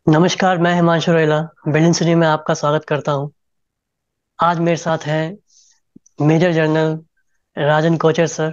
नमस्कार, मैं Himanshu रोइला building city में आपका स्वागत करता हूँ। आज मेरे साथ हैं major general Rajan Kochhar sir.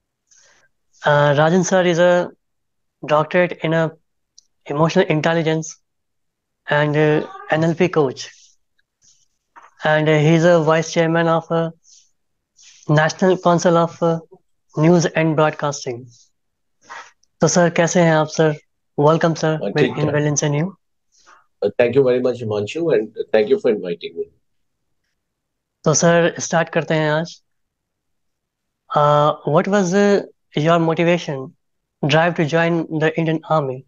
Rajan sir is a doctorate in emotional intelligence and NLP coach, and he is a vice chairman of National Council of News and Broadcasting. तो सर कैसे हैं आप सर? वेलकम सर ठीक इन ठाक। वेलेंस न्यू। Thank you very much, Himanshu, and thank you for inviting me. तो सर स्टार्ट करते हैं आज। What was your motivation drive to join the Indian army?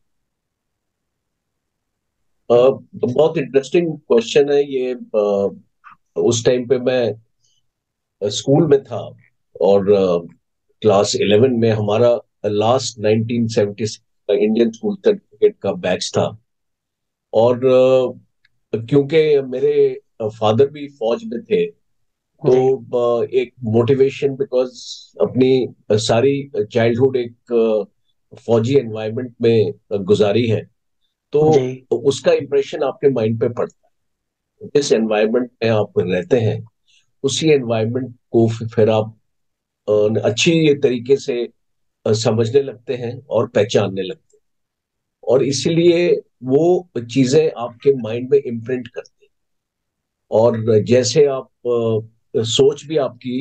बहुत इंटरेस्टिंग क्वेश्चन है ये। उस टाइम पे मैं स्कूल में था और क्लास 11 में हमारा लास्ट 1976 का इंडियन स्कूल सर्टिफिकेट का बैच था। और क्योंकि मेरे फादर भी फौज में थे, तो जी एक मोटिवेशन, बिकॉज अपनी सारी चाइल्डहुड एक फौजी एनवायरनमेंट में गुजारी है, तो जी उसका इम्प्रेशन आपके माइंड पे पड़ता है। जिस एनवायरनमेंट में आप रहते हैं, उसी एनवायरनमेंट को फिर आप अच्छी तरीके से समझने लगते हैं और पहचानने लगते हैं। और इसीलिए वो चीजें आपके माइंड में इम्प्रिंट करती हैं। और जैसे आप सोच भी आपकी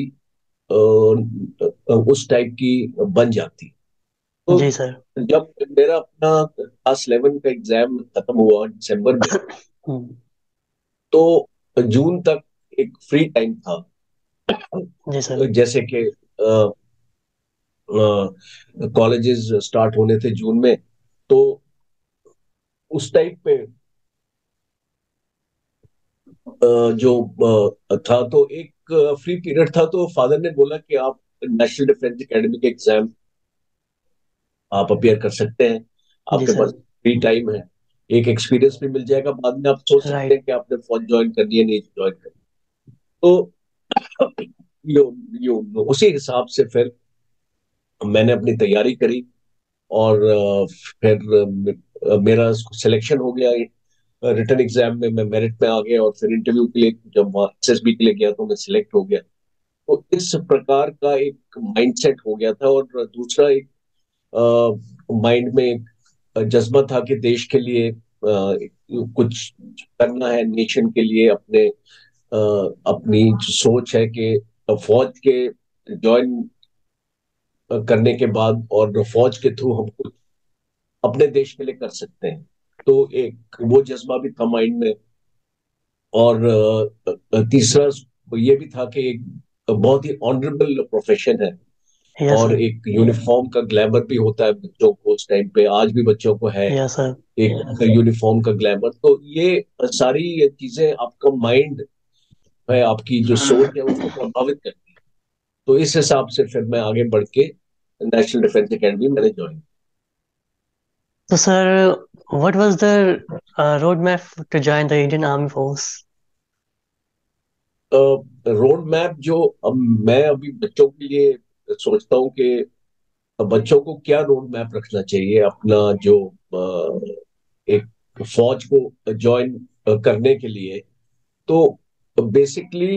उस टाइप की बन जाती है। जी तो सर। जब मेरा अपना क्लास 11 का एग्जाम खत्म हुआ दिसंबर में, हम्म, तो जून तक एक फ्री टाइम था। जी सर। जैसे कि कॉलेजेस स्टार्ट होने थे जून में, तो उस टाइप पे जो था, तो एक फ्री पीरियड था, तो फादर ने बोला कि आप नेशनल डिफेंस एकेडमी के एग्जाम आप अपियर कर सकते हैं। जी आपके पास सर। फ्री टाइम है, एक एक्सपीरियंस भी मिल जाएगा, बाद में आप सोच सकते राइट। हैं कि आपने फौज ज्वाइन करनी है नहीं ज्वाइन करनी। तो यो, उसी हिसाब से फिर मैंने अपनी तैयारी करी। और फिर मेरा सिलेक्शन हो गया। रिटन एग्जाम में मैं मेरिट में आ गया, और फिर इंटरव्यू के लिए जब वहाँ SSB के लिए गया तो मैं सिलेक्ट हो गया। तो इस प्रकार का एक माइंडसेट हो गया था। और दूसरा एक माइंड में एक जज्बा था कि देश के लिए कुछ करना है, नेशन के लिए। अपनी जो सोच है कि फौज के ज्वाइन करने के बाद और फौज के थ्रू हम कुछ अपने देश के लिए कर सकते हैं। तो एक वो जज्बा भी था माइंड में। और तीसरा ये भी था कि एक बहुत ही ऑनरेबल प्रोफेशन है, यस और सर। एक यूनिफॉर्म का ग्लैमर भी होता है बच्चों को उस टाइम पे, आज भी बच्चों को है यस सर। एक यूनिफॉर्म का ग्लैमर। तो ये सारी ये चीजें आपका माइंड है, आपकी जो सोच है उसको प्रभावित करती है। तो इस हिसाब से फिर मैं आगे बढ़ के नेशनल डिफेंस एकेडमी मैंने ज्वाइन। तो sir what was the road map to join the Indian army force? Road map जो अब मैं अभी बच्चों के लिए सोचता हूँ कि बच्चों को क्या रोड मैप रखना चाहिए अपना, जो एक फौज को ज्वाइन करने के लिए। तो बेसिकली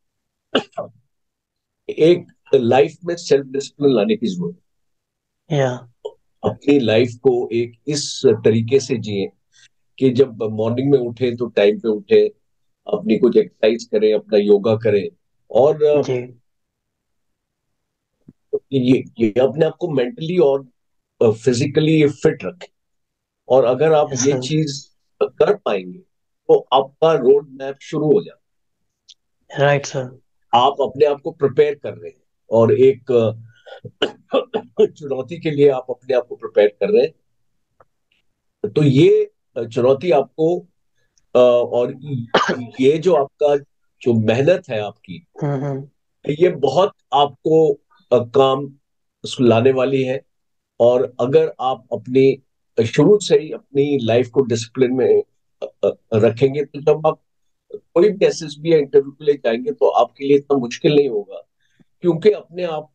एक लाइफ में सेल्फ डिसिप्लिन लाने की जरूरत या है। अपनी लाइफ को एक इस तरीके से जिए कि जब मॉर्निंग में उठे तो टाइम पे उठे, अपनी कुछ एक्सरसाइज करें, अपना योगा करें। और जी। ये अपने आप को मेंटली और फिजिकली फिट रखें। और अगर आप यस ये सर। चीज कर पाएंगे, तो आपका रोड मैप शुरू हो जाता राइट सर। है। आप अपने आप को प्रिपेयर कर रहे हैं, और एक चुनौती के लिए आप अपने आप को प्रिपेयर कर रहे हैं। तो ये चुनौती आपको और ये जो आपका जो मेहनत है आपकी, हम्म। ये बहुत आपको काम उसको लाने वाली है। और अगर आप अपनी शुरू से ही अपनी लाइफ को डिसिप्लिन में रखेंगे, तो जब आप कोई भी SSB या इंटरव्यू के लिए जाएंगे, तो आपके लिए इतना मुश्किल नहीं होगा। क्योंकि अपने आप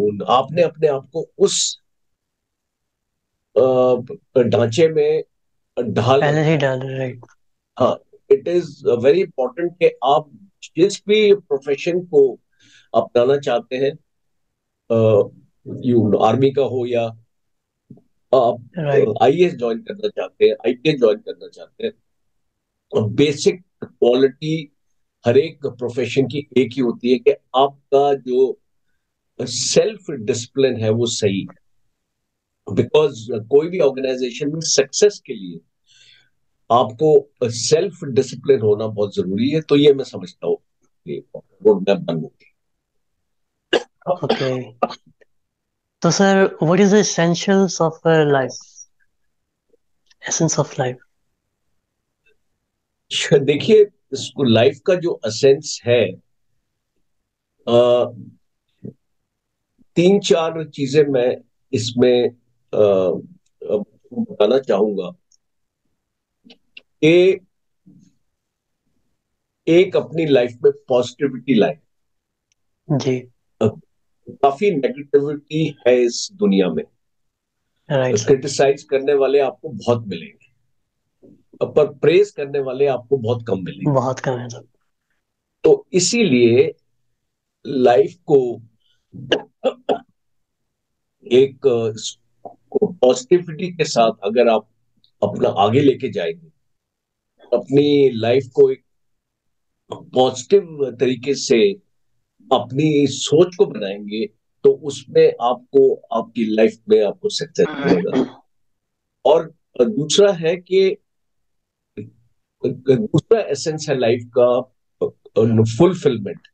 आपने अपने आप को उस ढांचे में ढाल पहले होता ही है। डाल, राइट। हाँ, इट इज वेरी इंपॉर्टेंट कि आप जिस भी प्रोफेशन को अपनाना चाहते हैं, यू आर्मी का हो या राइट। आप आईएएस ज्वाइन करना चाहते हैं, आईपीएस ज्वाइन करना चाहते हैं, बेसिक क्वालिटी हर एक प्रोफेशन की एक ही होती है कि आपका जो सेल्फ डिसिप्लिन है वो सही। बिकॉज कोई भी ऑर्गेनाइजेशन में सक्सेस के लिए आपको सेल्फ डिसिप्लिन होना बहुत जरूरी है। तो ये मैं समझता हूँ रोड मैप बनने ओके। तो sir, what is the essentials of life, essence of life? की। देखिए, इसको लाइफ का जो असेंस है, अ, तीन चार चीजें मैं इसमें बताना चाहूंगा कि एक अपनी लाइफ में पॉजिटिविटी लाए। जी। काफी नेगेटिविटी है इस दुनिया में। Right sir. क्रिटिसाइज करने वाले आपको बहुत मिलेंगे, पर प्रेज करने वाले आपको बहुत कम मिलेंगे। बहुत कम है सर। तो इसीलिए लाइफ को एक पॉजिटिविटी के साथ अगर आप अपना आगे लेके जाएंगे, अपनी लाइफ को एक पॉजिटिव तरीके से अपनी सोच को बनाएंगे, तो उसमें आपको आपकी लाइफ में आपको सक्सेस मिलेगा। और दूसरा है कि दूसरा एसेंस है लाइफ का फुलफिलमेंट,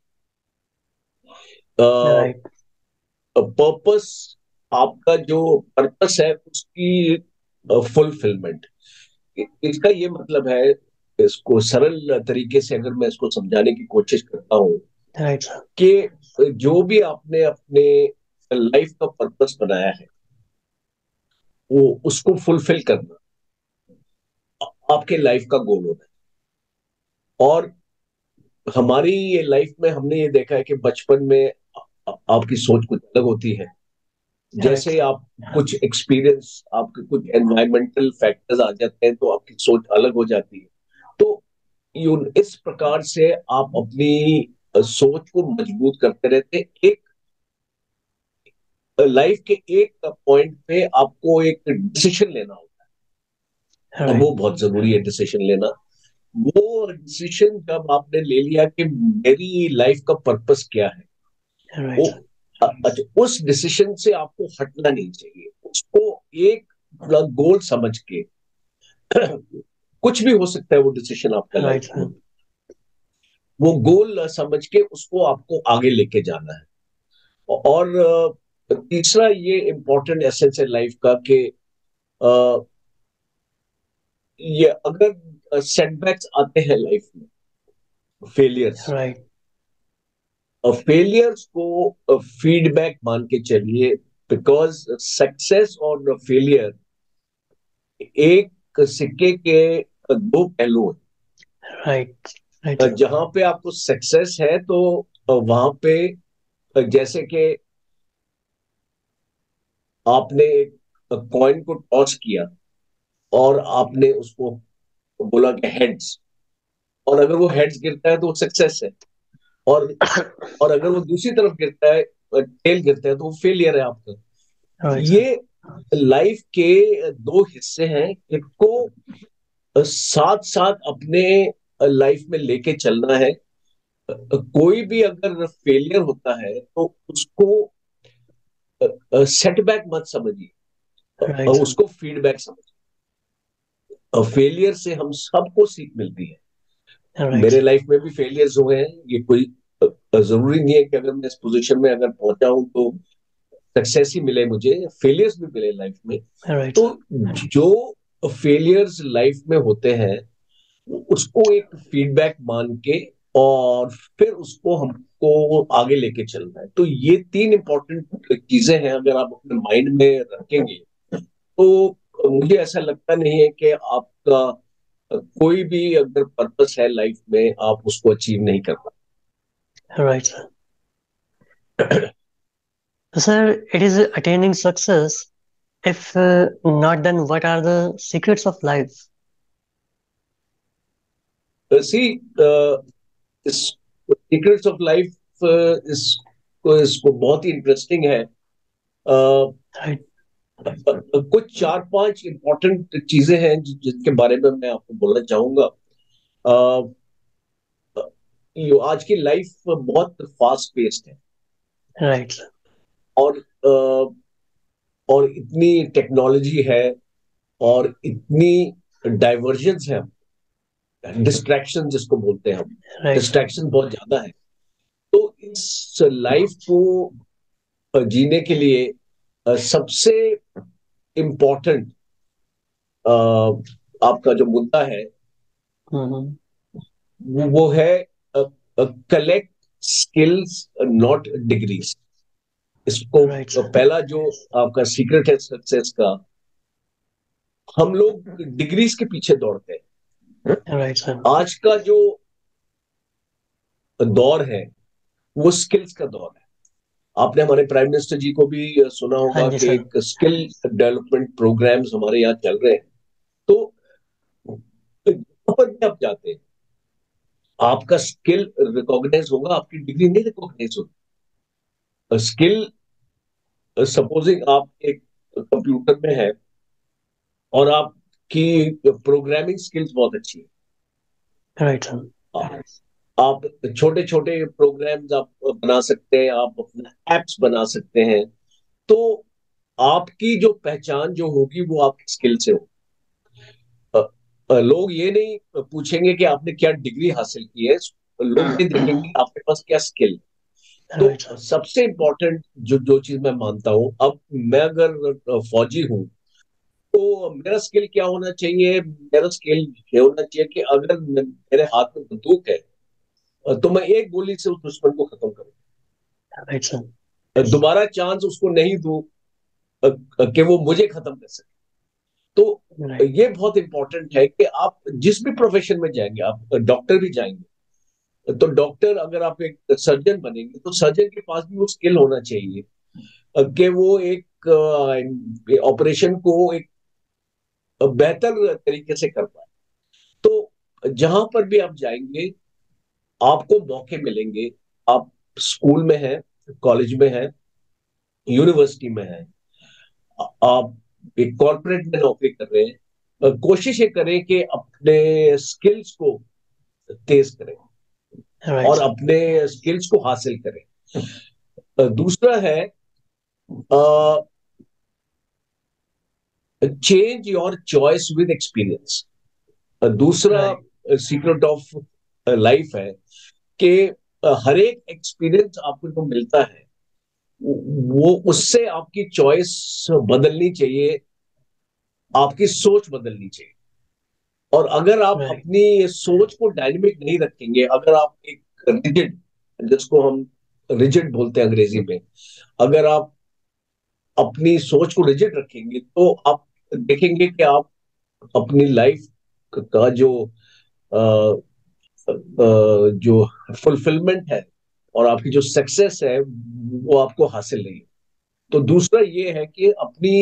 राइट। पर्पस। आपका जो पर्पस है उसकी फुलफिलमेंट। इसका ये मतलब है, इसको सरल तरीके से अगर मैं इसको समझाने की कोशिश करता हूँ, राइट सर। कि जो भी आपने अपने लाइफ का पर्पस बनाया है वो उसको फुलफिल करना आपके लाइफ का गोल होता है। और हमारी ये लाइफ में हमने ये देखा है कि बचपन में आपकी सोच कुछ अलग होती है। राइट जैसे सर। आप कुछ एक्सपीरियंस, आपके कुछ एनवायरमेंटल फैक्टर्स आ जाते हैं तो आपकी सोच अलग हो जाती है। तो इस प्रकार से आप अपनी सोच को मजबूत करते रहते हैं। एक लाइफ के एक पॉइंट पे आपको एक डिसीजन लेना होता है, राइट। वो बहुत जरूरी है डिसीजन लेना। वो डिसीजन जब आपने ले लिया कि मेरी लाइफ का पर्पस क्या है, राइट वो सर। अच्छा, उस डिसीजन से आपको हटना नहीं चाहिए। उसको एक गोल समझ के कुछ भी हो सकता है वो डिसीजन आपका राइट लाइफ में, सर। वो गोल समझ के उसको आपको आगे लेके जाना है। और तीसरा ये इंपॉर्टेंट एसेंस है लाइफ का कि अ, ये अगर सेटबैक्स आते हैं लाइफ में, फेलियर्स, राइट। और फेलियर्स को फीडबैक मान के चलिए। बिकॉज सक्सेस और फेलियर एक सिक्के के दो पहलू राइट। राइट हैं। सर। जहां पे आपको सक्सेस है तो वहां पे जैसे कि आपने एक कॉइन को टॉस किया और आपने उसको बोला कि हेड्स, और अगर वो हेड्स गिरता है तो वो सक्सेस है। और और अगर वो दूसरी तरफ गिरता है, टेल गिरता है, तो वो फेलियर है आपका। Right sir. ये लाइफ के दो हिस्से हैं, इनको साथ साथ अपने लाइफ में लेके चलना है। कोई भी अगर फेलियर होता है तो उसको सेटबैक मत समझिए, राइट सर। उसको फीडबैक समझिए। फेलियर से हम सबको सीख मिलती है। राइट मेरे सर। लाइफ में भी फेलियर्स हुए हैं। ये कोई जरूरी नहीं है कि अगर मैं इस पोजीशन में अगर पहुंचा हूं तो सक्सेस ही मिले मुझे, फेलियर्स भी मिले लाइफ में। राइट तो सर। जो फेलियर्स लाइफ में होते हैं उसको एक फीडबैक मान के और फिर उसको हमको आगे लेके चलना है। तो ये तीन इंपॉर्टेंट चीजें हैं, अगर आप अपने माइंड में रखेंगे तो मुझे ऐसा लगता नहीं है कि आपका कोई भी अगर पर्पस है लाइफ में आप उसको अचीव नहीं कर राइट सर। तो sir, it is attaining success, if not, then what are the secrets of life? See secrets of life इसको बहुत ही इंटरेस्टिंग है। right, कुछ चार पांच इंपॉर्टेंट चीजें हैं जिनके बारे में मैं आपको बोलना चाहूंगा। अ, आज की लाइफ बहुत फास्ट पेस्ड है, right, sir. और और इतनी टेक्नोलॉजी है, और इतनी डाइवर्जेंस है, डिस्ट्रैक्शन जिसको बोलते हैं हम, Right, sir. डिस्ट्रैक्शन बहुत ज्यादा है। तो इस लाइफ को जीने के लिए सबसे इम्पोर्टेंट आपका जो मुद्दा है Mm-hmm. वो है कलेक्ट स्किल्स नॉट डिग्रीज। इसको Right, sir. पहला जो आपका सीक्रेट है सक्सेस का, हम लोग डिग्रीज के पीछे दौड़ते हैं। Right, sir. आज का जो दौर है वो स्किल्स का दौर है। आपने हमारे प्राइम मिनिस्टर जी को भी सुना हाँ होगा जी कि सर. एक स्किल डेवलपमेंट प्रोग्राम्स हमारे यहाँ चल रहे हैं। तो जहां पर भी आप जाते हैं, आपका स्किल रिकॉग्नाइज होगा, आपकी डिग्री नहीं रिकॉग्नाइज होगी। स्किल, सपोजिंग आप एक कंप्यूटर में है और आपकी प्रोग्रामिंग स्किल्स बहुत अच्छी राइट सर. है, आप छोटे छोटे प्रोग्राम्स आप बना सकते हैं, आप अपना एप्स बना सकते हैं। तो आपकी जो पहचान जो होगी वो आपकी स्किल से हो। लोग ये नहीं पूछेंगे कि आपने क्या डिग्री हासिल की है, लोग ये देखेंगे आपके पास क्या स्किल। तो राइट सर. सबसे इंपॉर्टेंट जो जो चीज मैं मानता हूं, अब मैं अगर फौजी हूं तो मेरा स्किल क्या होना चाहिए? मेरा स्किल ये होना चाहिए कि अगर मेरे हाथ में बंदूक है तो मैं एक गोली से उस दुश्मन को खत्म करूं, राइट सर. दोबारा चांस उसको नहीं दूं कि वो मुझे खत्म कर सके। तो राइट. ये बहुत इंपॉर्टेंट है कि आप जिस भी प्रोफेशन में जाएंगे, आप डॉक्टर भी जाएंगे, तो डॉक्टर, अगर आप एक सर्जन बनेंगे तो सर्जन के पास भी वो स्किल होना चाहिए कि वो एक ऑपरेशन को एक बेहतर तरीके से कर पाए। तो जहां पर भी आप जाएंगे आपको मौके मिलेंगे। आप स्कूल में हैं, कॉलेज में हैं, यूनिवर्सिटी में हैं, आप एक कॉर्पोरेट में नौकरी कर रहे हैं, कोशिश ये करें कि अपने स्किल्स को तेज करें राइट और सर. अपने स्किल्स को हासिल करें। दूसरा है change your choice with experience. दूसरा राइट. सीक्रेट ऑफ लाइफ है कि हर एक एक्सपीरियंस आपको जो मिलता है वो उससे आपकी चॉइस बदलनी चाहिए, आपकी सोच बदलनी चाहिए। और अगर आप राइट. अपनी सोच को डायनेमिक नहीं रखेंगे, अगर आप एक रिजिड, जिसको हम रिजिड बोलते हैं अंग्रेजी में, अगर आप अपनी सोच को रिजिड रखेंगे तो आप देखेंगे कि आप अपनी लाइफ का जो फुलफिलमेंट है और आपकी जो सक्सेस है वो आपको हासिल नहीं है। तो दूसरा ये है कि अपनी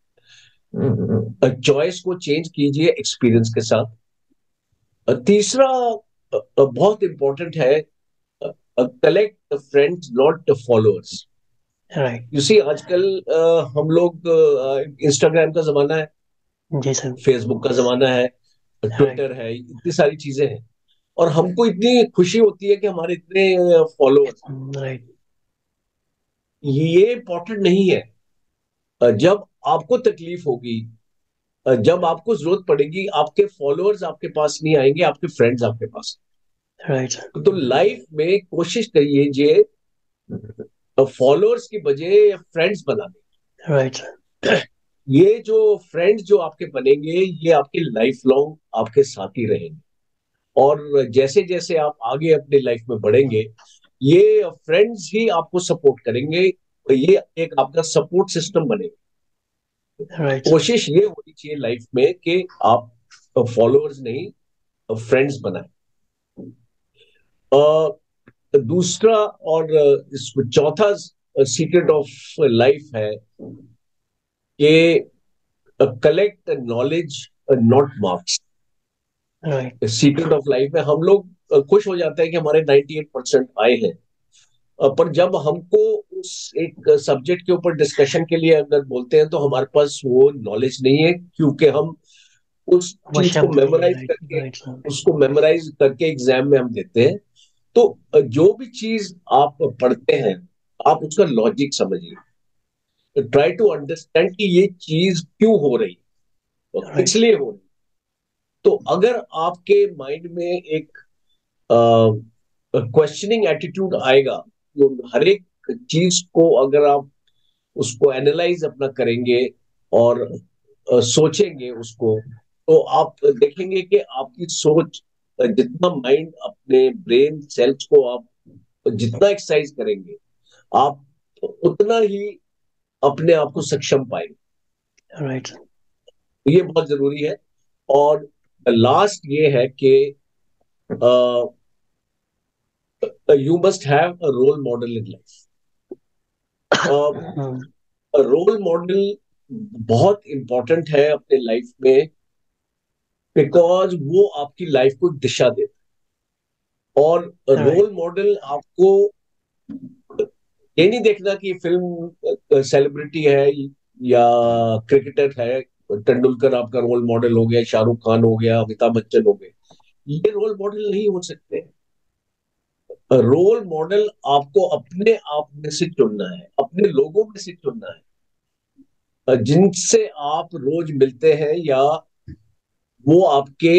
चॉइस को चेंज कीजिए एक्सपीरियंस के साथ। तीसरा बहुत इंपॉर्टेंट है, collect friends not followers. Right. You see आजकल हम लोग, इंस्टाग्राम का जमाना है, जी सर. फेसबुक का जमाना है, राइट. ट्विटर है, इतनी सारी चीजें हैं, और हमको इतनी खुशी होती है कि हमारे इतने फॉलोअर्स। राइट. ये इंपॉर्टेंट नहीं है। जब आपको तकलीफ होगी, जब आपको जरूरत पड़ेगी, आपके फॉलोअर्स आपके पास नहीं आएंगे, आपके फ्रेंड्स आपके पास। Right sir. तो लाइफ में कोशिश करिए जे फॉलोअर्स की बजाय फ्रेंड्स बनाने। Right sir. ये जो फ्रेंड्स जो आपके बनेंगे ये आपके लाइफ लॉन्ग आपके साथ ही रहेंगे, और जैसे जैसे आप आगे अपनी लाइफ में बढ़ेंगे ये फ्रेंड्स ही आपको सपोर्ट करेंगे, ये एक आपका सपोर्ट सिस्टम बनेगा। Right sir. कोशिश ये होनी चाहिए लाइफ में कि आप फॉलोअर्स नहीं, फ्रेंड्स बनाए। दूसरा और चौथा सीक्रेट ऑफ लाइफ है कि collect knowledge not marks. Right. Secret of life में हम लोग खुश हो जाते हैं कि हमारे 98% आए हैं। पर जब हमको उस एक सब्जेक्ट के ऊपर डिस्कशन के लिए अगर बोलते हैं तो हमारे पास वो नॉलेज नहीं है, क्योंकि हम उस वो चीज को शब्द नहीं है। मेमोराइज राइट करके राइट सर। एग्जाम में हम देते हैं। तो जो भी चीज आप पढ़ते हैं, आप उसका लॉजिक समझिए, ट्राई टू अंडरस्टैंड कि ये चीज क्यों हो रही है और किस राइट। लिए हो रही है। तो अगर आपके माइंड में एक क्वेश्चनिंग एटीट्यूड आएगा, तो हर एक चीज को अगर आप उसको एनालाइज अपना करेंगे और सोचेंगे उसको, तो आप देखेंगे कि आपकी सोच, जितना माइंड अपने ब्रेन सेल्स को आप जितना एक्सरसाइज करेंगे, आप उतना ही अपने आप को सक्षम पाएंगे। राइट। तो ये बहुत जरूरी है। और लास्ट ये है कि you must have a role model in life. Hmm. Role model बहुत इंपॉर्टेंट है अपने लाइफ में, बिकॉज वो आपकी लाइफ को दिशा देता है। और राइट। रोल मॉडल आपको ये नहीं देखना कि फिल्म सेलिब्रिटी है या क्रिकेटर है, तेंदुलकर आपका रोल मॉडल हो गया, शाहरुख खान हो गया, अमिताभ बच्चन हो गए, ये रोल मॉडल नहीं हो सकते। रोल मॉडल आपको अपने आप में से चुनना है, अपने लोगों में से चुनना है, जिनसे आप रोज मिलते हैं, या वो आपके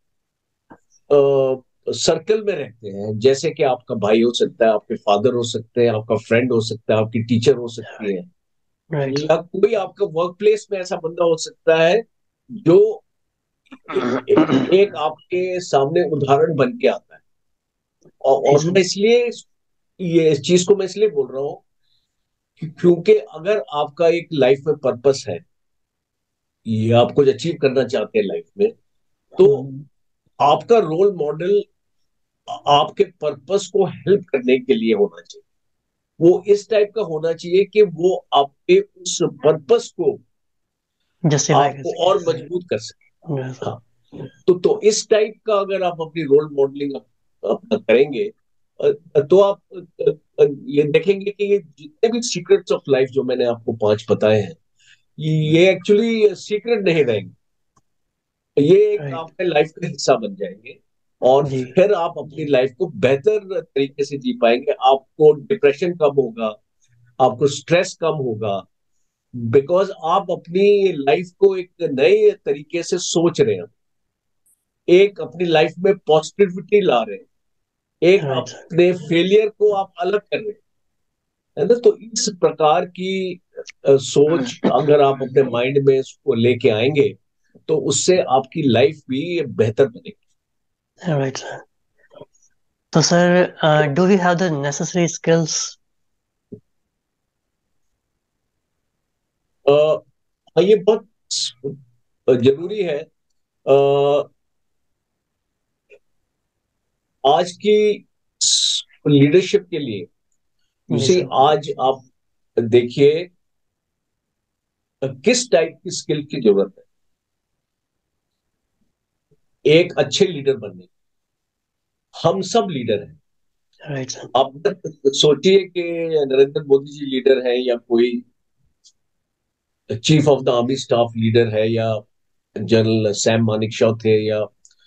सर्कल में रहते हैं। जैसे कि आपका भाई हो सकता है, आपके फादर हो सकते हैं, आपका फ्रेंड हो सकता है, आपकी टीचर हो सकती है, राइट। या कोई आपका वर्क प्लेस में ऐसा बंदा हो सकता है जो एक आपके सामने उदाहरण बन के आता है। जी और सर। मैं इसलिए ये इस चीज को मैं इसलिए बोल रहा हूँ क्योंकि अगर आपका एक लाइफ में पर्पस है, ये आप कुछ अचीव करना चाहते हैं लाइफ में, तो हम्म। आपका रोल मॉडल आपके पर्पस को हेल्प करने के लिए होना चाहिए। वो इस टाइप का होना चाहिए कि वो आपके उस पर्पस को जस्टिफाई कर आपको सके। और राइट। मजबूत कर सके। यस। हाँ। तो इस टाइप का अगर आप अपनी रोल मॉडलिंग अपना करेंगे, तो आप ये देखेंगे कि ये जितने भी सीक्रेट्स ऑफ लाइफ जो मैंने आपको 5 बताए हैं, ये एक्चुअली सीक्रेट नहीं रहेंगे, ये एक राइट। आपके लाइफ का हिस्सा बन जाएंगे। और जी। फिर आप अपनी लाइफ को बेहतर तरीके से जी पाएंगे, आपको डिप्रेशन कम होगा, आपको स्ट्रेस कम होगा, बिकॉज आप अपनी लाइफ को एक नए तरीके से सोच रहे हैं, एक अपनी लाइफ में पॉजिटिविटी ला रहे हैं, एक राइट सर। अपने फेलियर को आप अलग कर रहे हैं, है ना। तो इस प्रकार की सोच अगर आप अपने माइंड में इसको लेके आएंगे, तो उससे आपकी लाइफ भी बेहतर बनेगी। Right sir. तो sir, do we have the necessary skills? ये बहुत जरूरी है। आज की लीडरशिप के लिए, जी जैसे सर। आज आप देखिए किस टाइप की स्किल की जरूरत है एक अच्छे लीडर बनने की। हम सब लीडर हैं। Right sir. आप सोचिए कि नरेंद्र मोदी जी लीडर हैं, या कोई chief of the army staff leader है, या जनरल सैम मानिकशॉ थे, या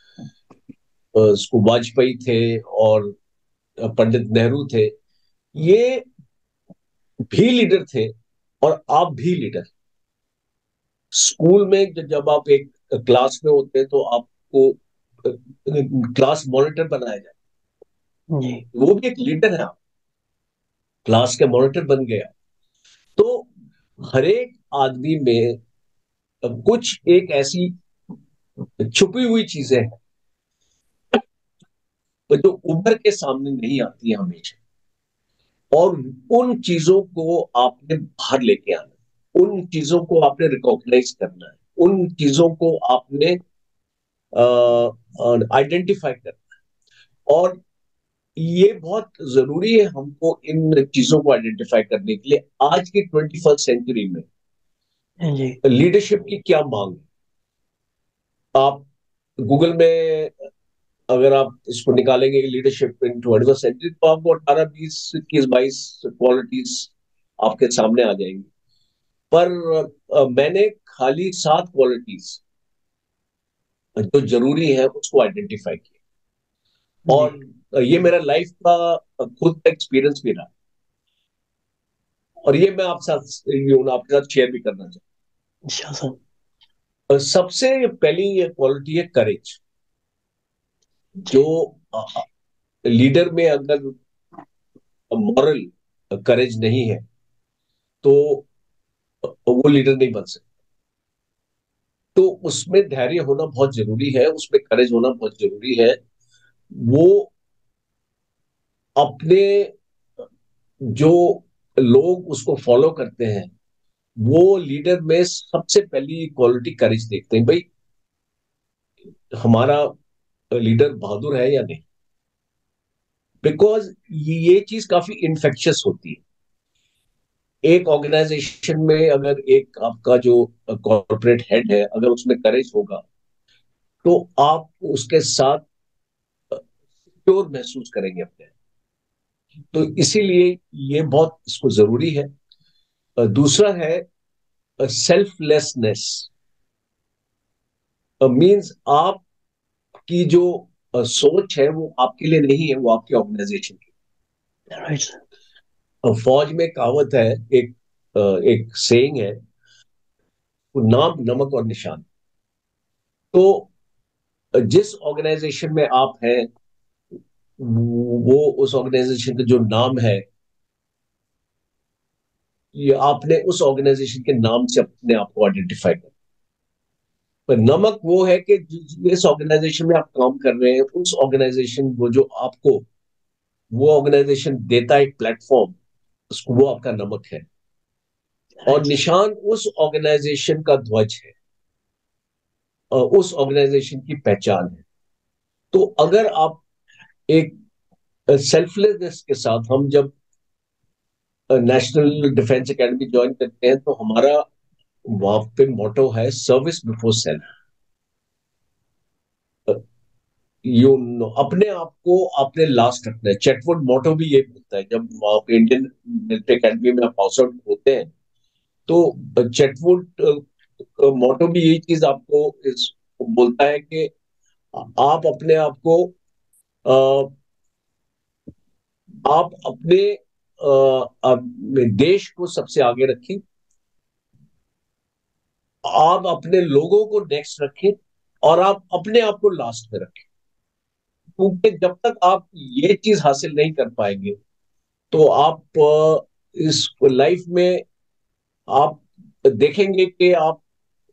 उसको वाजपेयी थे, और पंडित नेहरू थे। ये भी लीडर थे, और आप भी लीडर। स्कूल में जब आप एक क्लास में होते हैं, तो आपको क्लास मॉनिटर बनाया जाए, जी। वो भी एक लीडर है। आप क्लास के मॉनिटर बन गया। तो हर एक आदमी में कुछ एक ऐसी छुपी हुई चीजें हैं जो उभर के सामने नहीं आती है हमेशा, और उन चीजों को आपने बाहर लेके आना है, उन चीजों को आपने रिकॉग्नाइज करना है, उन चीजों को आपने आइडेंटिफाई करना है। और ये बहुत जरूरी है हमको इन चीजों को आइडेंटिफाई करने के लिए। आज की 21st सेंचुरी में जी। लीडरशिप की क्या मांग है? आप गूगल में अगर आप इसको निकालेंगे लीडरशिप इन 21st सेंचुरी, तो आपको 18, 20, 21, 22 क्वालिटीज आपके सामने आ जाएंगी। पर मैंने खाली 7 क्वालिटीज जो जरूरी है उसको आइडेंटिफाई किया, जी। और ये मेरा लाइफ का खुद का एक्सपीरियंस भी रहा, और ये मैं आपके साथ शेयर भी करना चाहता अच्छा सर। हूँ। सबसे पहली ये क्वालिटी है करेज। जी। जो लीडर में अगर मॉरल करेज नहीं है, तो वो लीडर नहीं बन सकता। तो उसमें धैर्य होना बहुत जरूरी है, उसमें करेज होना बहुत जरूरी है। वो अपने जो लोग उसको फॉलो करते हैं, वो लीडर में सबसे पहली क्वालिटी करेज देखते हैं, भाई हमारा लीडर बहादुर है या नहीं। बिकॉज ये चीज काफी इन्फेक्शियस होती है। एक ऑर्गेनाइजेशन में अगर एक आपका जो कॉर्पोरेट हेड है, अगर उसमें करेज होगा, तो आप उसके साथ सिक्योर महसूस करेंगे अपने। तो इसीलिए ये बहुत इसको जरूरी है। दूसरा है सेल्फलेसनेस। मींस आपकी जो सोच है वो आपके लिए नहीं है, वो आपकी ऑर्गेनाइजेशन की। Right sir. फौज में कहावत है, एक एक सेइंग है, वो नाम नमक और निशान। तो जिस ऑर्गेनाइजेशन में आप हैं, वो उस ऑर्गेनाइजेशन का जो नाम है, ये आपने उस ऑर्गेनाइजेशन के नाम से अपने आप को आइडेंटिफाई कर। पर नमक वो है कि जिस ऑर्गेनाइजेशन में आप काम कर रहे हैं, उस ऑर्गेनाइजेशन वो जो आपको वो ऑर्गेनाइजेशन देता है एक प्लेटफॉर्म, उसको वो आपका नमक है। और राइट सर। निशान उस ऑर्गेनाइजेशन का ध्वज है, और उस ऑर्गेनाइजेशन की पहचान है। तो अगर आप एक सेल्फलेसनेस के साथ, हम जब नेशनल डिफेंस एकेडमी ज्वाइन करते हैं, तो हमारा वहां पे मोटो है service before self. You know, अपने आप को आपने लास्ट रखना है। चेटवुड मोटो भी ये बोलता है, जब आप इंडियन मिलिट्री एकेडमी में आप पास आउट होते हैं, तो चेटवुड मोटो भी यही चीज आपको बोलता है कि आप अपने आप को आप अपने देश को सबसे आगे रखें, आप अपने लोगों को नेक्स्ट रखें, और आप अपने आप को लास्ट में रखें। क्योंकि जब तक आप ये चीज हासिल नहीं कर पाएंगे, तो आप इस लाइफ में आप देखेंगे कि आप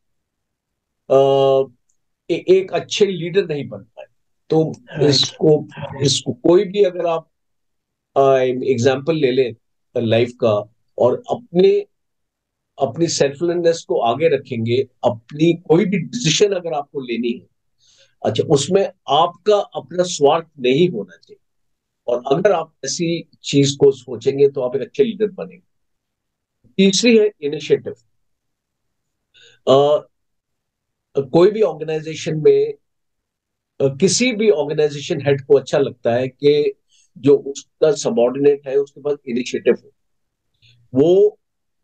एक अच्छे लीडर नहीं बन पाए। तो राइट सर। इसको इसको कोई भी अगर आप एग्जाम्पल ले लें लाइफ का, और अपने अपनी सेल्फलेसनेस को आगे रखेंगे, अपनी कोई भी डिसीजन अगर आपको लेनी है, अच्छा, उसमें आपका अपना स्वार्थ नहीं होना चाहिए। और अगर आप ऐसी चीज को सोचेंगे, तो आप एक अच्छे लीडर बनेंगे। तीसरी है इनिशिएटिव। कोई भी ऑर्गेनाइजेशन में किसी भी ऑर्गेनाइजेशन हेड को अच्छा लगता है कि जो उसका सबॉर्डिनेट है उसके पास इनिशिएटिव हो, वो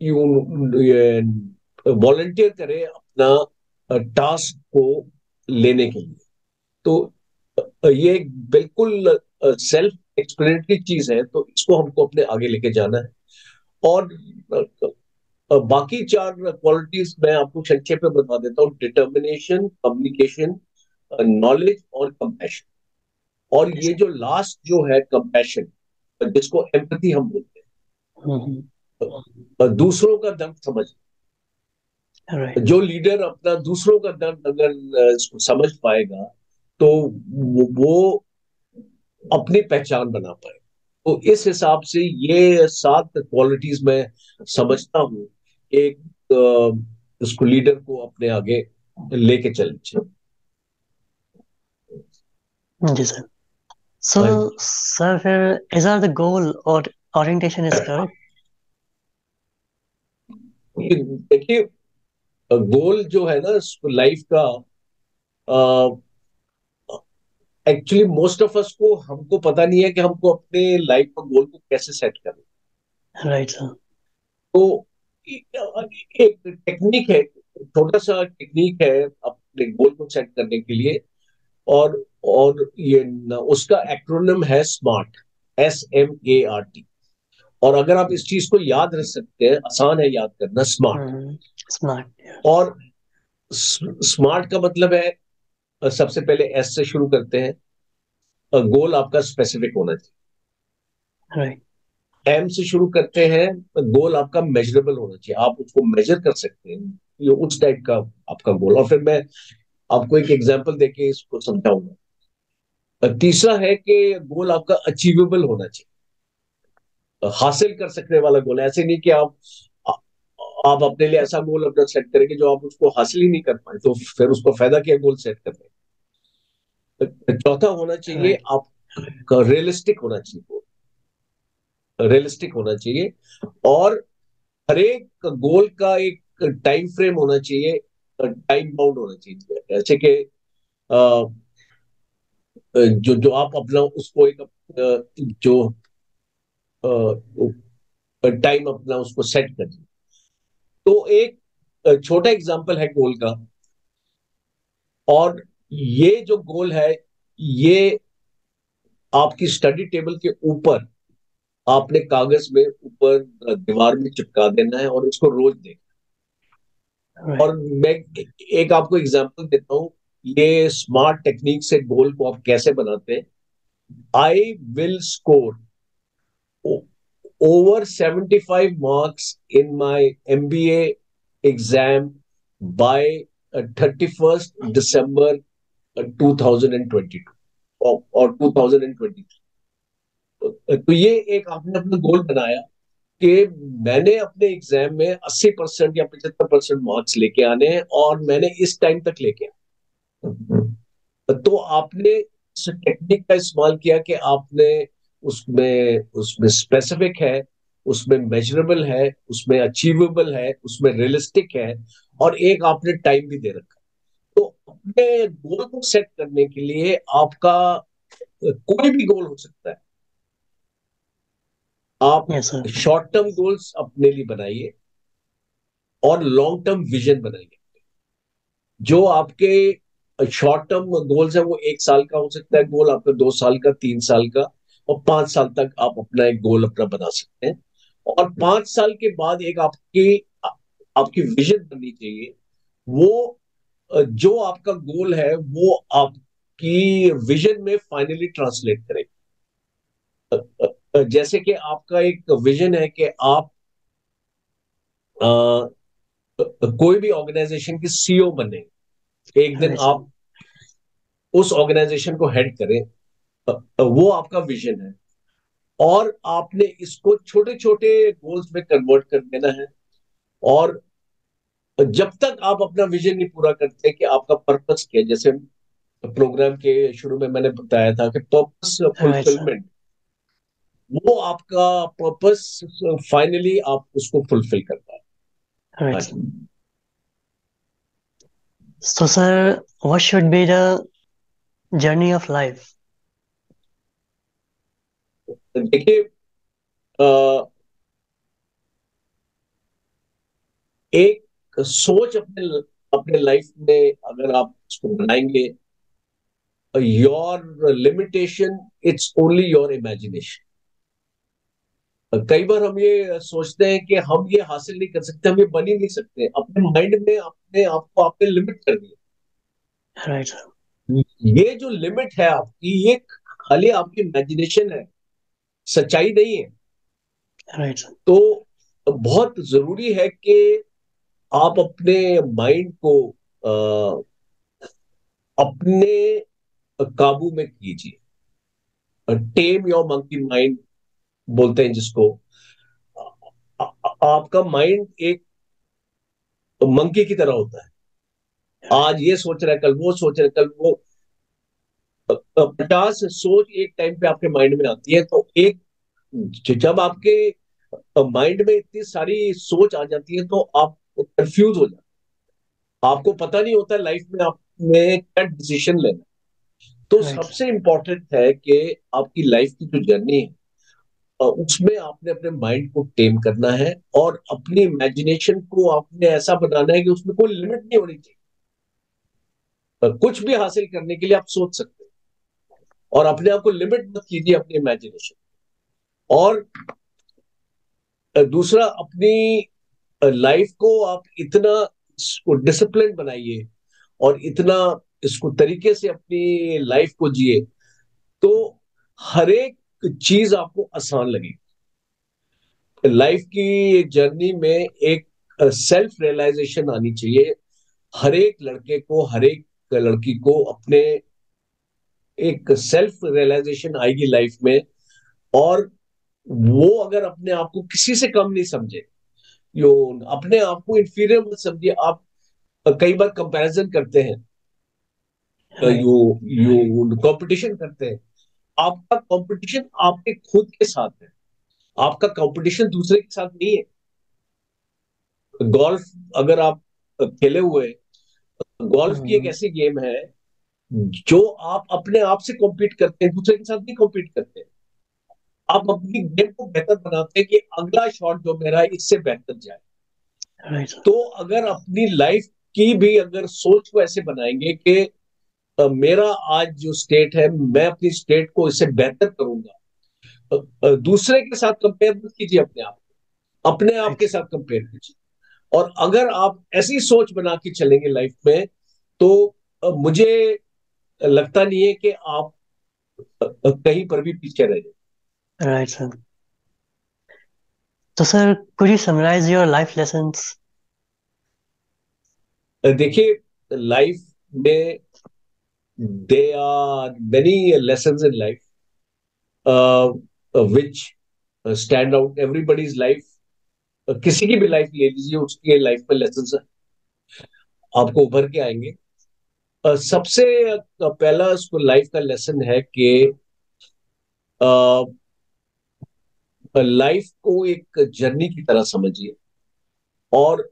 वॉलंटियर करे अपना टास्क को लेने के लिए। तो ये एक बिल्कुल सेल्फ एक्सप्लेनेटरी चीज है, तो इसको हमको अपने आगे लेके जाना है। और बाकी 4 क्वालिटीज मैं आपको संक्षेप में बता देता हूँ: डिटर्मिनेशन, कम्युनिकेशन, नॉलेज और कंपैशन। और जी ये सर। जो लास्ट जो है कंपैशन, जिसको एम्पैथी हम बोलते हम्म। हैं, दूसरों का दर्द समझ। राइट। जो लीडर अपना दूसरों का दर्द अगर इसको समझ पाएगा, तो वो अपनी पहचान बना पाए। तो इस हिसाब से ये 7 क्वालिटीज मैं समझता हूँ, एक इसको लीडर को अपने आगे लेके चलनी चाहिए। जी सर। सो हाँ सर, फिर इज आर द गोल और ओरिएंटेशन इज करेक्ट? जी। देखिए, गोल जो है ना लाइफ का, एक्चुअली मोस्ट ऑफ अस को हमको पता नहीं है कि हमको अपने लाइफ का गोल को कैसे सेट करना है। Right sir. तो एक टेक्निक है, छोटा सा टेक्निक है अपने गोल को सेट करने के लिए। और उसका एक्रोनिम है स्मार्ट, SMART। और अगर आप इस चीज को याद रख सकते हैं, आसान है याद करना, स्मार्ट। स्मार्ट। और स्मार्ट का मतलब है, सबसे पहले S से शुरू करते हैं, गोल आपका स्पेसिफिक होना चाहिए। राइट। M से शुरू करते हैं, गोल आपका मेजरेबल होना चाहिए, आप उसको मेजर कर सकते हैं, ये उस टाइप का आपका गोल। और फिर मैं आपको एक एग्जांपल देके इसको समझाऊंगा। तीसरा है कि गोल आपका अचीवेबल होना चाहिए, हासिल कर सकने वाला गोल। ऐसे नहीं कि आप अपने लिए ऐसा गोल अपना सेट करेंगे जो आप उसको हासिल ही नहीं कर पाए, तो फिर उसको फायदा क्या गोल सेट करने का। चौथा होना चाहिए, राइट। आपका रियलिस्टिक होना चाहिए, रियलिस्टिक होना चाहिए। और हर एक गोल का एक टाइम फ्रेम होना चाहिए, टाइम बाउंड होना चाहिए। जैसे कि जो जो आप अपना उसको एक जो टाइम अपना उसको सेट करिए। तो एक छोटा एग्जांपल है गोल का। और ये जो गोल है, ये आपकी स्टडी टेबल के ऊपर आपने कागज में ऊपर दीवार में चिपका देना है और इसको रोज देखना। और राइट। मैं एक आपको एग्जांपल देता हूँ, ये स्मार्ट टेक्निक से गोल को आप कैसे बनाते हैं। I will score over 75 marks in my MBA exam by 31st December 2022 और 2023। तो ये एक आपने अपना गोल बनाया कि मैंने अपने एग्जाम में 80% या 75% मार्क्स लेके आने हैं और मैंने इस टाइम तक लेके आना। तो आपने इस टेक्निक का इस्तेमाल किया कि आपने उसमें उसमें स्पेसिफिक है, उसमें मेजरेबल है, उसमें अचीवेबल है, उसमें रियलिस्टिक है, और एक आपने टाइम भी दे रखा। तो अपने गोल को सेट करने के लिए आपका कोई भी गोल हो सकता है। आप yes sir. Short term goals अपने लिए बनाइए और लॉन्ग टर्म विजन बनाइए। जो आपके शॉर्ट टर्म गोल्स है वो 1 साल का हो सकता है गोल, आपका 2 साल का, 3 साल का, और 5 साल तक आप अपना एक गोल अपना बना सकते हैं। और 5 साल के बाद एक आपकी आपकी विजन बननी चाहिए। वो जो आपका गोल है वो आपकी विजन में फाइनली ट्रांसलेट करेगा। जैसे कि आपका एक विजन है कि आप कोई भी ऑर्गेनाइजेशन के CEO बने, एक दिन राइट सर। आप उस ऑर्गेनाइजेशन को हेड करें, वो आपका विजन है। और आपने इसको छोटे छोटे गोल्स में कन्वर्ट कर देना है। और जब तक आप अपना विजन नहीं पूरा करते कि आपका पर्पस क्या है, जैसे प्रोग्राम के शुरू में मैंने बताया था कि पर्पस राइट सर। फुलफिलमेंट, वो आपका पर्पस फाइनली आप उसको फुलफिल करता है। हाँ राइट सर। जी। So sir, what should be the journey of life? देखिए, अ, एक सोच अपने अपने लाइफ में अगर आप उसको बनाएंगे, your limitation it's only your imagination. कई बार हम ये सोचते हैं कि हम ये हासिल नहीं कर सकते, हम ये बन ही नहीं सकते, अपने माइंड में अपने आप को आपने लिमिट कर दिया। Right sir. ये जो लिमिट है आपकी, ये खाली आपकी इमेजिनेशन है, सच्चाई नहीं है। Right sir. तो बहुत जरूरी है कि आप अपने माइंड को अपने काबू में कीजिए। टेम योर मंकी माइंड बोलते हैं जिसको। आपका माइंड एक मंकी की तरह होता है, आज ये सोच रहा है, कल वो सोच रहा है, कल वो 50 सोच एक टाइम पे आपके माइंड में आती है। तो एक जब आपके माइंड में इतनी सारी सोच आ जाती है तो आप कंफ्यूज हो जाते हैं, आपको पता नहीं होता लाइफ में आपने क्या डिसीजन लेना। तो राइट सबसे इम्पोर्टेंट है कि आपकी लाइफ की जो जर्नी है उसमें आपने अपने माइंड को टेम करना है और अपनी इमेजिनेशन को आपने ऐसा बनाना है कि उसमें कोई लिमिट नहीं होनी चाहिए। कुछ भी हासिल करने के लिए आप सोच सकते हैं और अपने आप को लिमिट मत कीजिए अपनी इमेजिनेशन। और दूसरा, अपनी लाइफ को आप इतना इसको डिसिप्लिन बनाइए और इतना इसको तरीके से अपनी लाइफ को जिए तो हर एक चीज आपको आसान लगेगी। लाइफ की जर्नी में एक सेल्फ रियलाइजेशन आनी चाहिए हर एक लड़के को, हर एक लड़की को अपने एक सेल्फ रियलाइजेशन आएगी लाइफ में। और वो अगर अपने आप को किसी से कम नहीं समझे, यो अपने आप को इंफीरियर मत समझिए आप। कई बार कंपैरिजन करते हैं, राइट यू कंपटीशन करते हैं। आपका कंपटीशन आपके खुद के साथ है, आपका कंपटीशन दूसरे के साथ नहीं है। गोल्फ अगर आप खेले हुए, गोल्फ की एक हम्म, ऐसी गेम है जो आप अपने आप से कॉम्पीट करते हैं, दूसरे के साथ नहीं कॉम्पीट करते हैं। आप अपनी गेम को बेहतर बनाते हैं कि अगला शॉट जो मेरा है इससे बेहतर जाए। राइट सर तो अगर अपनी लाइफ की भी अगर सोच को ऐसे बनाएंगे कि मेरा आज जो स्टेट है मैं अपनी स्टेट को इससे बेहतर करूंगा। दूसरे के साथ कंपेयर मत कीजिए अपने आप को, अपने आप राइट के साथ कंपेयर कीजिए। और अगर आप ऐसी सोच बना के चलेंगे लाइफ में तो मुझे लगता नहीं है कि आप कहीं पर भी पीछे रह जाए। Right sir. तो sir, could you summarise your life lessons? देखिए, लाइफ में there are many lessons in life which stand out everybody's life. किसी की भी लाइफ ले लीजिए, उसके लाइफ में लेसन्स आपको उभर के आएंगे। सबसे पहला उसको लाइफ का लेसन है कि लाइफ को एक जर्नी की तरह समझिए और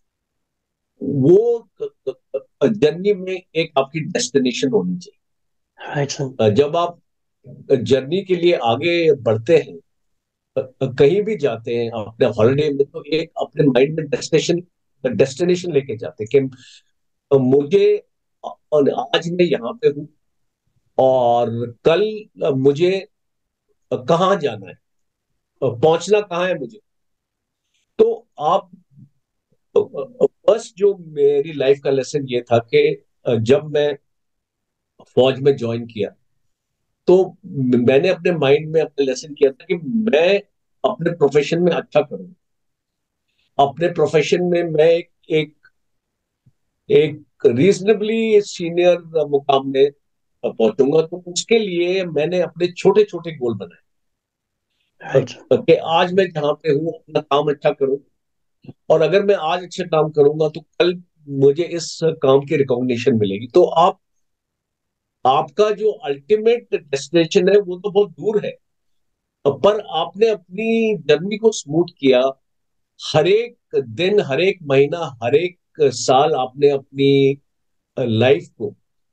वो जर्नी में एक आपकी डेस्टिनेशन होनी चाहिए। Right sir. जब आप जर्नी के लिए आगे बढ़ते हैं, कहीं भी जाते हैं अपने हॉलिडे में, तो एक अपने माइंड में डेस्टिनेशन डेस्टिनेशन लेके जाते हैं कि मुझे आज मैं यहाँ पे हूँ और कल मुझे कहाँ जाना है, पहुंचना कहाँ है मुझे। तो आप फर्स्ट जो मेरी लाइफ का लेसन ये था कि जब मैं फौज में ज्वाइन किया तो मैंने अपने माइंड में अपने लेसन किया था कि मैं अपने प्रोफेशन में अच्छा करूं। अपने प्रोफेशन में मैं एक एक रीजनेबली सीनियर मुकाम में पहुंचूंगा। तो उसके लिए मैंने अपने छोटे छोटे गोल बनाए राइट सर। कि आज मैं जहाँ पे हूँ अपना काम अच्छा करूं और अगर मैं आज अच्छा काम करूंगा तो कल मुझे इस काम की रिकॉग्निशन मिलेगी। तो आपका जो अल्टीमेट डेस्टिनेशन है वो तो बहुत दूर है, पर आपने अपनी जर्नी को स्मूथ किया। हर एक दिन, हर एक महीना, हर एक साल आपने अपनी लाइफ को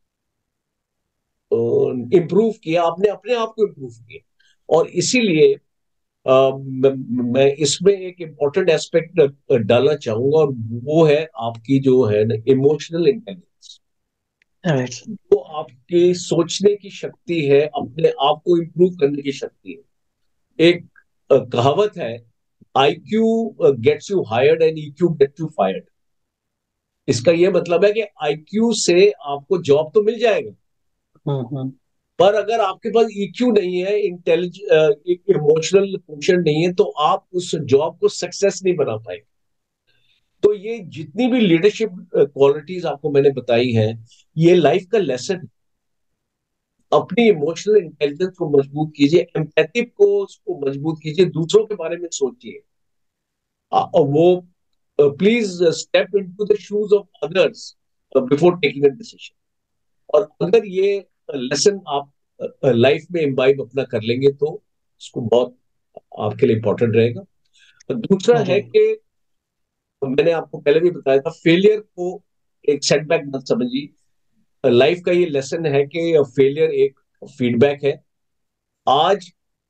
इम्प्रूव किया, आपने अपने आप को इम्प्रूव किया। और इसीलिए मैं इसमें एक इम्पोर्टेंट एस्पेक्ट डालना चाहूंगा और वो है आपकी जो है ना इमोशनल इंटेलिजेंस। Right sir. वो आपकी सोचने की शक्ति है, अपने आप को इम्प्रूव करने की शक्ति है। एक कहावत है, IQ gets you hired and EQ gets you fired. इसका यह मतलब है कि आईक्यू से आपको जॉब तो मिल जाएगा, हम्म। पर अगर आपके पास ईक्यू नहीं है, इंटेलिज इमोशनल क्वेश्चन नहीं है, तो आप उस जॉब को सक्सेस नहीं बना पाएंगे। तो ये जितनी भी लीडरशिप क्वालिटीज आपको मैंने बताई हैं, ये लाइफ का लेसन। अपनी इमोशनल इंटेलिजेंस को मजबूत कीजिए, एम्पैथी को उसको मजबूत कीजिए, दूसरों के बारे में सोचिए। वो please step into the shoes of others before taking a decision. और अगर ये लेसन आप लाइफ में इम्बाइब अपना कर लेंगे तो उसको बहुत आपके लिए इंपॉर्टेंट रहेगा। दूसरा जी। है कि मैंने आपको पहले भी बताया था, फेलियर को एक सेटबैक मत समझिए, लाइफ का ये लेसन है कि फेलियर एक फीडबैक है। आज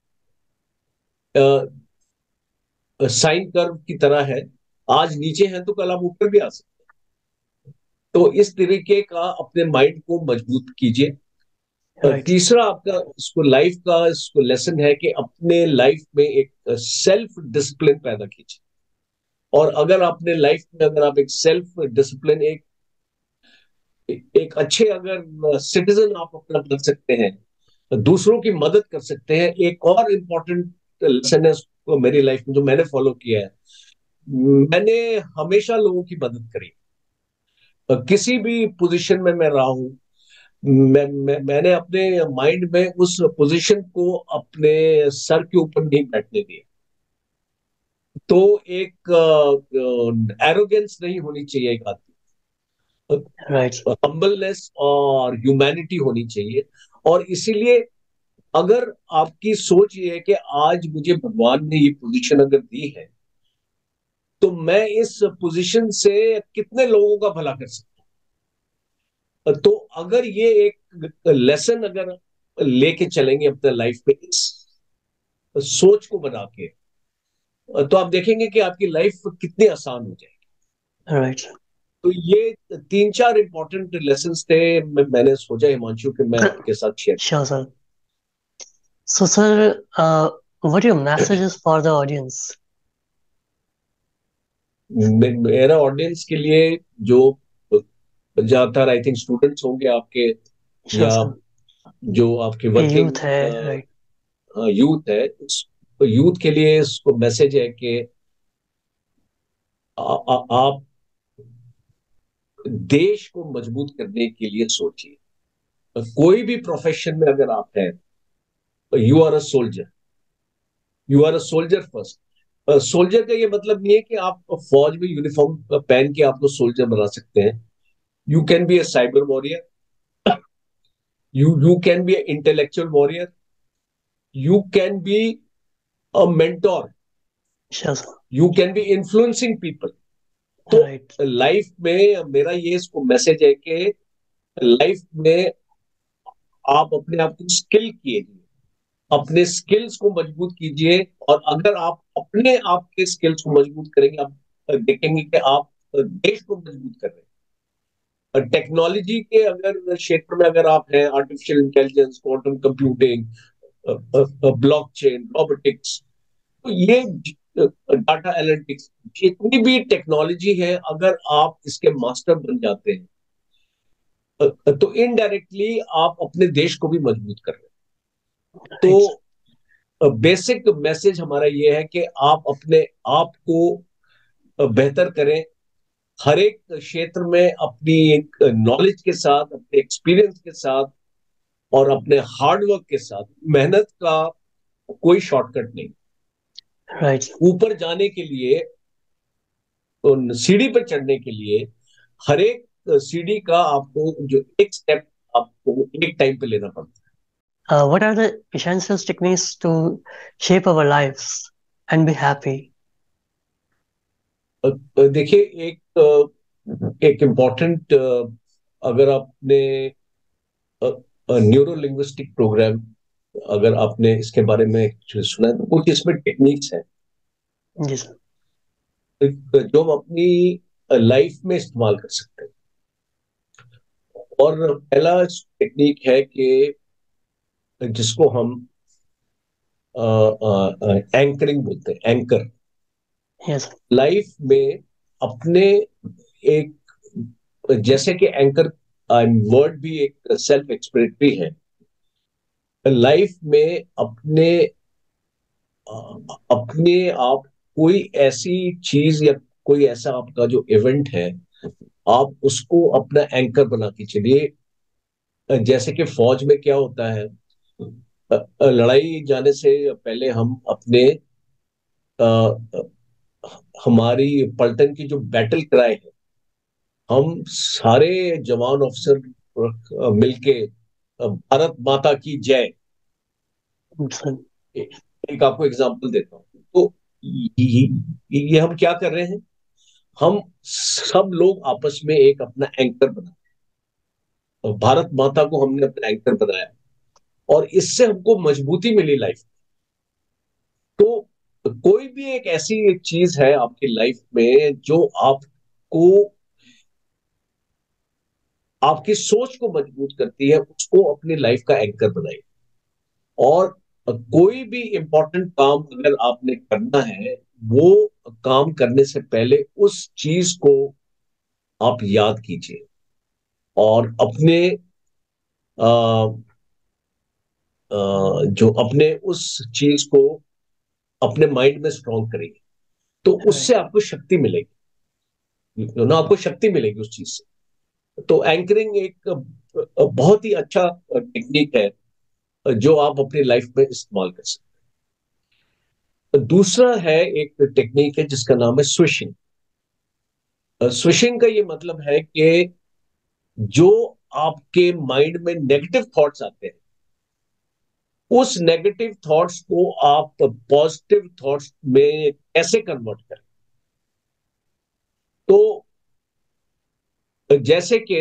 साइन कर्व की तरह है, आज नीचे है तो कल आप ऊपर भी आ सकते हैं। तो इस तरीके का अपने माइंड को मजबूत कीजिए। right, तीसरा आपका इसको लाइफ का इसको लेसन है कि अपने लाइफ में एक सेल्फ डिसिप्लिन पैदा कीजिए। और अगर आपने लाइफ में अगर आप एक सेल्फ डिसिप्लिन एक अच्छे अगर सिटीजन आप अपना बन सकते हैं, दूसरों की मदद कर सकते हैं। एक और इम्पोर्टेंट लेसन है मेरी लाइफ में जो मैंने फॉलो किया है, मैंने हमेशा लोगों की मदद करी। किसी भी पोजीशन में मैं रहा हूं, मैंने अपने माइंड में उस पोजीशन को अपने सर के ऊपर नहीं बैठने दिया। तो एक एरोगेंस नहीं होनी चाहिए एक आदमी, right, हम्बलनेस और ह्यूमैनिटी होनी चाहिए। और इसीलिए अगर आपकी सोच ये है कि आज मुझे भगवान ने ये पोजीशन अगर दी है, तो मैं इस पोजीशन से कितने लोगों का भला कर सकता हूं। तो अगर ये एक लेसन अगर लेके चलेंगे अपने लाइफ में इस सोच को बना के, तो आप देखेंगे कि आपकी लाइफ कितनी आसान हो जाएगी। right. तो ये तीन चार इंपॉर्टेंट लेसन्स थे, मैंने सोचा हिमांशु कि मैं आपके साथ share Sure, sir. So, sir, what your messages for the audience? मेरा ऑडियंस के लिए जो ज्यादातर आई थिंक स्टूडेंट्स होंगे आपके, Sure, या sir. जो आपके Youth वर्किंग है, right. यूथ है, यूथ के लिए इसको मैसेज है कि आप देश को मजबूत करने के लिए सोचिए। कोई भी प्रोफेशन में अगर आप हैं, you are a soldier, you are a soldier first. Soldier का ये मतलब नहीं है कि आप फौज में यूनिफॉर्म पहन के आपको सोल्जर बना सकते हैं। You can be a cyber warrior, you can be a intellectual warrior, you can be a mentor, Sure, sir. You can be influencing people. तो Right, लाइफ में मेरा ये इसको मैसेज है कि लाइफ में आप अपने आप को स्किल कीजिए, अपने स्किल्स को मजबूत कीजिए। और अगर आप अपने आप के स्किल्स को मजबूत करेंगे, आप देखेंगे कि आप देश को मजबूत कर रहे हैं। टेक्नोलॉजी के अगर क्षेत्र में अगर आप हैं, artificial intelligence, quantum computing, blockchain, robotics, तो ये डाटा एनालिटिक्स, जितनी भी टेक्नोलॉजी है, अगर आप इसके मास्टर बन जाते हैं, तो इनडायरेक्टली आप अपने देश को भी मजबूत कर रहे हैं। right, sir. तो बेसिक मैसेज हमारा ये है कि आप अपने आप को बेहतर करें, हर एक क्षेत्र में अपनी एक नॉलेज के साथ, अपने एक्सपीरियंस के साथ और अपने हार्डवर्क के साथ। मेहनत का कोई शॉर्टकट नहीं। Right, sir. ऊपर जाने के लिए, सीढ़ी पर चढ़ने के लिए, हर एक सीढ़ी का आपको जो एक स्टेप आपको एक टाइम पे लेना पड़ता What are the essential techniques to shape our lives and be happy? है। देखिए, एक इम्पॉर्टेंट, अगर आपने न्यूरो लिंग्विस्टिक प्रोग्राम, अगर आपने इसके बारे में सुना है, तो कुछ इसमें टेक्निक्स हैं Yes, sir. जो हम अपनी लाइफ में इस्तेमाल कर सकते हैं। और पहला टेक्निक है कि जिसको हम एंकरिंग बोलते हैं, एंकर। Yes, sir. लाइफ में अपने एक, जैसे कि एंकर वर्ड भी एक सेल्फ एक्सप्लेनेटरी है। लाइफ में अपने आप कोई ऐसी चीज या कोई ऐसा आपका जो इवेंट है, आप उसको अपना एंकर बना के चलिए। जैसे कि फौज में क्या होता है, लड़ाई जाने से पहले हम अपने अ, हमारी पलटन की जो बैटल क्राई है, हम सारे जवान ऑफिसर मिलके भारत माता की जय। Yes, sir. एक आपको एग्जांपल देता हूँ। तो ये हम क्या कर रहे हैं, हम सब लोग आपस में एक अपना एंकर बना, भारत माता को हमने अपना एंकर बनाया और इससे हमको मजबूती मिली लाइफ। तो कोई भी एक ऐसी चीज है आपकी लाइफ में जो आपको, आपकी सोच को मजबूत करती है, उसको अपनी लाइफ का एंकर बनाइए। और कोई भी इंपॉर्टेंट काम अगर आपने करना है, वो काम करने से पहले उस चीज को आप याद कीजिए और अपने अ, जो अपने उस चीज को अपने माइंड में स्ट्रॉन्ग करिए, तो उससे राइट। आपको शक्ति मिलेगी, ना आपको शक्ति मिलेगी उस चीज से। तो एंकरिंग एक बहुत ही अच्छा टेक्निक है जो आप अपनी लाइफ में इस्तेमाल कर सकते हैं। दूसरा है, एक टेक्निक है जिसका नाम है स्विशिंग। स्विशिंग का ये मतलब है कि जो आपके माइंड में नेगेटिव थॉट्स आते हैं, उस नेगेटिव थॉट्स को आप पॉजिटिव थॉट्स में कैसे कन्वर्ट करें। तो जैसे कि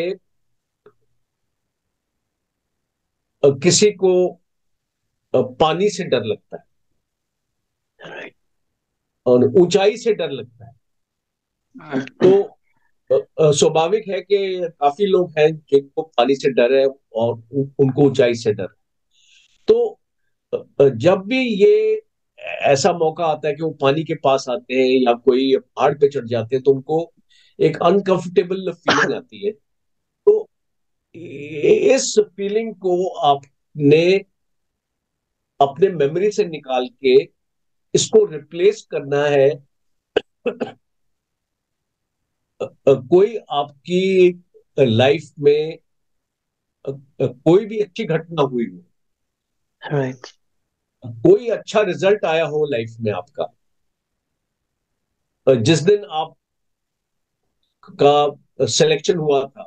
किसी को पानी से डर लगता है राइट। और ऊंचाई से डर लगता है, तो स्वाभाविक है कि काफी लोग हैं जिनको पानी से डर है और उनको ऊंचाई से डर है। तो जब भी ये ऐसा मौका आता है कि वो पानी के पास आते हैं या कोई पहाड़ पे चढ़ जाते हैं, तो उनको एक अनकंफर्टेबल फीलिंग आती है। तो इस फीलिंग को आपने अपने मेमोरी से निकाल के इसको रिप्लेस करना है। कोई आपकी लाइफ में कोई भी अच्छी घटना हुई हो, राइट। कोई अच्छा रिजल्ट आया हो लाइफ में आपका, जिस दिन आपका सिलेक्शन हुआ था,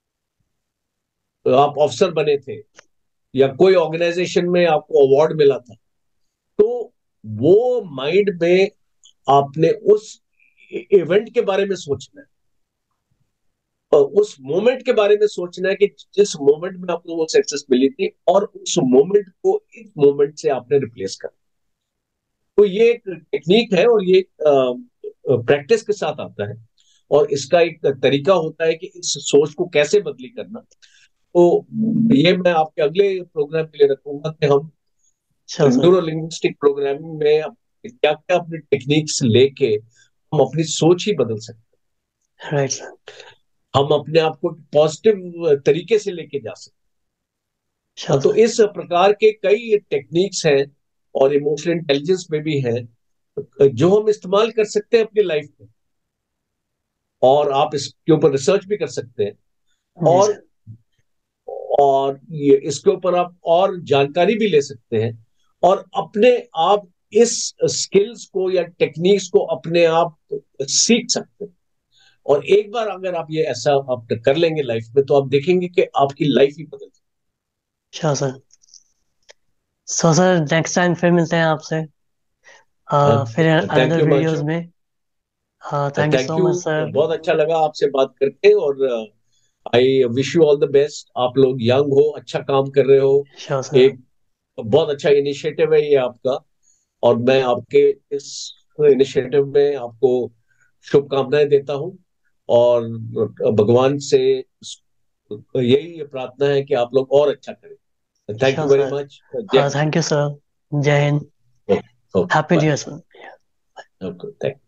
आप अफसर बने थे या कोई ऑर्गेनाइजेशन में आपको अवार्ड मिला था, तो वो माइंड में आपने उस इवेंट के बारे में सोचना है और उस मोमेंट के बारे में सोचना है कि जिस मोमेंट में आपको वो सक्सेस मिली थी, और उस मोमेंट को इस मोमेंट से आपने रिप्लेस करना। तो ये एक टेक्निक है और ये प्रैक्टिस के साथ आता है, और इसका एक तरीका होता है कि इस सोच को कैसे बदली करना। तो ये मैं आपके अगले प्रोग्राम के लिए रखूंगा कि हम अच्छा सर। न्यूरो लिंग्विस्टिक प्रोग्रामिंग में क्या क्या अपनी टेक्निक्स लेके हम अपनी सोच ही बदल सकते राइट सर। हैं, हम अपने आप को पॉजिटिव तरीके से लेके जा सकते अच्छा हैं। तो सर। इस प्रकार के कई टेक्निक्स हैं और इमोशनल इंटेलिजेंस में भी हैं जो हम इस्तेमाल कर सकते हैं अपनी लाइफ में, और आप इसके ऊपर रिसर्च भी कर सकते हैं। जी और सर। ये इसके ऊपर आप और जानकारी भी ले सकते हैं, और अपने आप इस स्किल्स को या टेक्निक्स को अपने आप सीख सकते हैं। और एक बार अगर आप ये ऐसा आप कर लेंगे लाइफ में, तो आप देखेंगे कि आपकी लाइफ ही बदल जाएगी। अच्छा sir. So sir next time फिर मिलते हैं आपसे, फिर थैंक अनदर यू वीडियोस मांशु। में। Thank you thank so you, much sir. बहुत अच्छा लगा आपसे बात करके। और I wish you all the best. आप लोग यंग हो, अच्छा काम कर रहे हो, अच्छा सर। एक बहुत अच्छा इनिशिएटिव है ये आपका, और मैं आपके इस इनिशिएटिव में आपको शुभकामनाएं देता हूं। और भगवान से यही प्रार्थना है कि आप लोग और अच्छा करें। थैंक अच्छा यू वेरी सर। मच। जय Hind. Thank you sir. Jai Hind. Okay, happy new bye. Year sir. Okay, thank